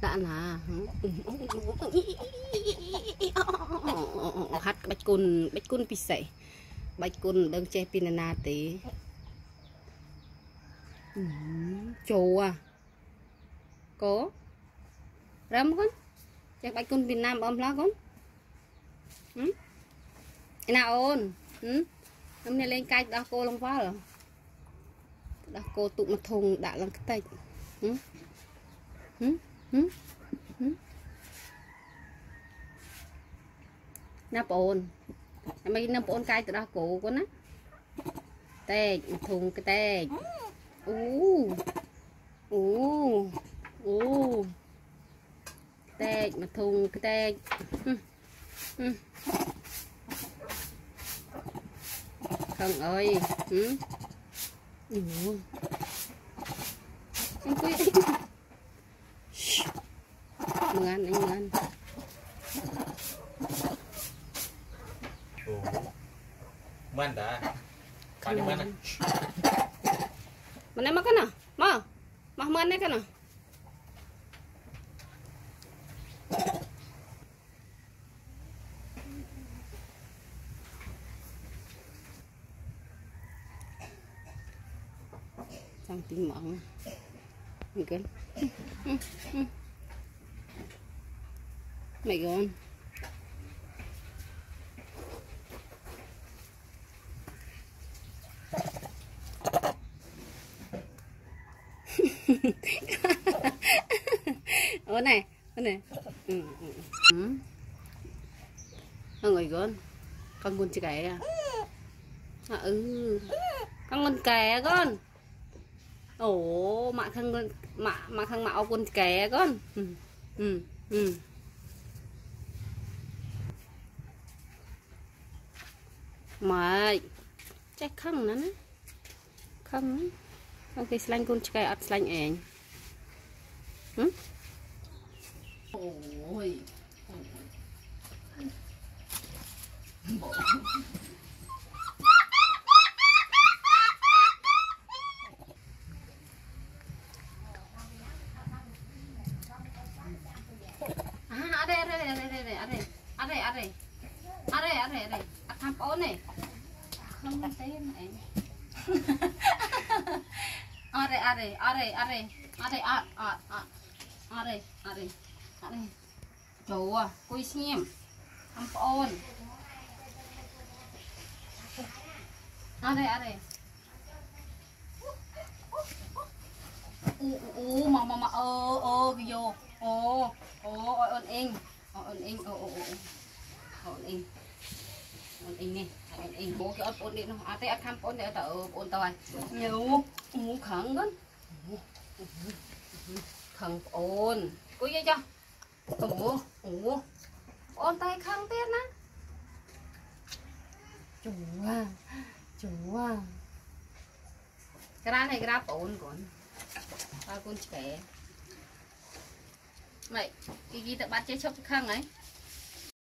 cạn hả hát bạch côn bị sậy bạch côn đang che pinana tí trâu à có rắm con chắc bạch côn Việt Nam bom lá con nào ôn hôm nay lên cay đau cô long phá rồi đau cô tụ mặt thùng đã làm cái tay nắp ôn mấy nắp ôn cay từ đau cổ con á tè thùng cái tè tè mặt thùng cái tè không ơi anh quý mừng anh man đã pani mana mana makan ah mah mana kan ah sang tim mỏng mày con mày con ô này ngồi con buồn chè à con kè con ồ mạ khăn mạo con kè con mà chắc khăn nữa khăn không cái slime con chè ắt slime ảnh ôi ở đây tham ôn này không tên này ở đây chỗ à cùi xem tham ôn ở đây mà cái vô ôn in nè bố cái ôn đi nó tay tham ôn để tao ôn tao nhiều khẩn lắm khẩn ôn cúi vậy cho ôn tay khăn tiết á chủ à cái ra này cái ra ôn còn ba con trẻ mày cái gì tự bắt chế chốc khăn ấy